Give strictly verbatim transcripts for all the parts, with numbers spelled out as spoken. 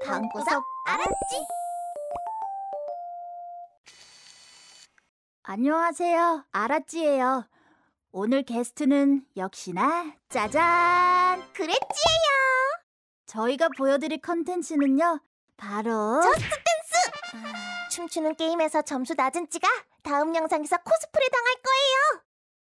방구석 알았지? 안녕하세요, 알았지예요. 오늘 게스트는 역시나 짜잔! 그랬지예요. 저희가 보여드릴 컨텐츠는요, 바로 저스트 댄스! 춤추는 게임에서 점수 낮은 찌가 다음 영상에서 코스프레 당할 거예요.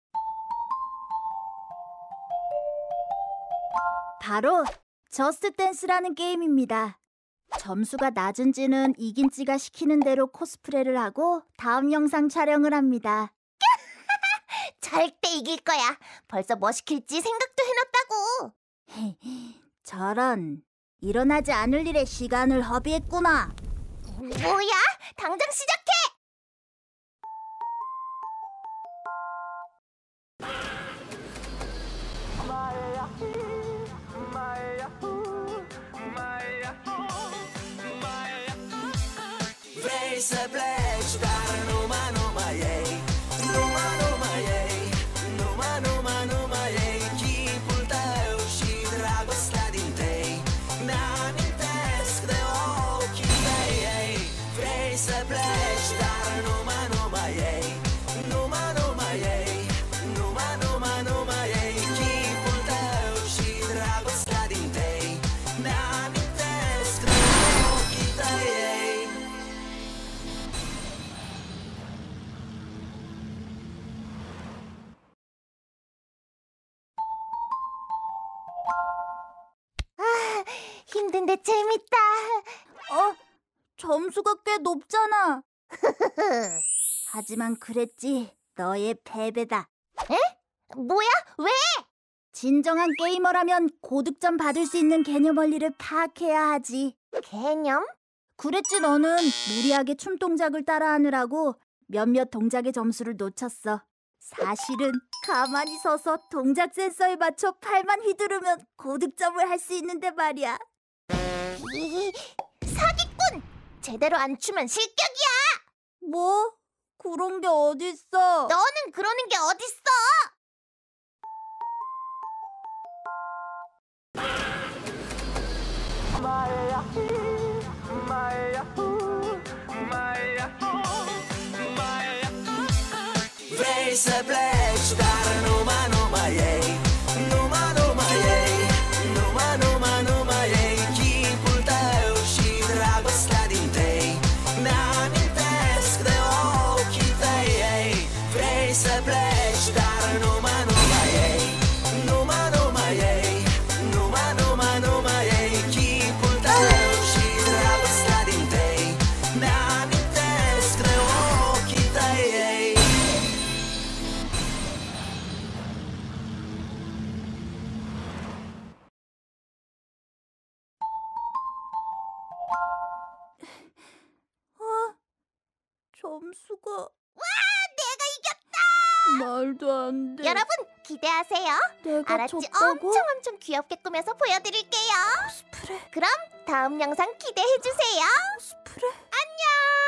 바로 저스트 댄스라는 게임입니다. 점수가 낮은 찌는 이긴 찌가 시키는 대로 코스프레를 하고 다음 영상 촬영을 합니다. 절대 이길 거야. 벌써 뭐 시킬지 생각도 해놨다고. 저런, 일어나지 않을 일에 시간을 허비했구나. 뭐야? 당장 시작해! Race Black, 다른 오마 노마예, 노마 노마예, 노마 노마 노마예, 기쁠 때 우시더라고 sliding day, 나는 dance 그대 오키다예. Race Black, 다른 오마 노마예, 노마 노마예, 노마 노마 노마예, 기쁠 때 우시더라고 sliding day, 나는 dance 그대 오키다예. 힘든데 재밌다. 어? 점수가 꽤 높잖아. 하지만 그랬지, 너의 패배다. 뭐야? 왜? 진정한 게이머라면 고득점 받을 수 있는 개념 원리를 파악해야 하지. 개념? 그랬지, 너는 무리하게 춤 동작을 따라하느라고 몇몇 동작의 점수를 놓쳤어. 사실은 가만히 서서 동작 센서에 맞춰 팔만 휘두르면 고득점을 할 수 있는데 말이야. 이, 사기꾼! 제대로 안 추면 실격이야! 뭐? 그런 게 어딨어? 너는 그러는 게 어딨어! Race Black, 다른 오마 노마예, 노마 노마예, 노마 노마 노마예, 기쁠 때 우시더라고 sliding day, 나는 dance 그대 오키다예. Race Black, 다른 오마 노마예, 노마 노마예, 노마 노마 노마예, 기쁠 때 우시더라고 sliding day, 나는 dance 그대 오키다예. 어? 점수가 내가 이겼다! 말도 안 돼. 여러분 기대하세요. 내가 알았지? 졌다고? 엄청 엄청 귀엽게 꾸며서 보여드릴게요. 코스프레, 그럼 다음 영상 기대해주세요. 코스프레. 안녕!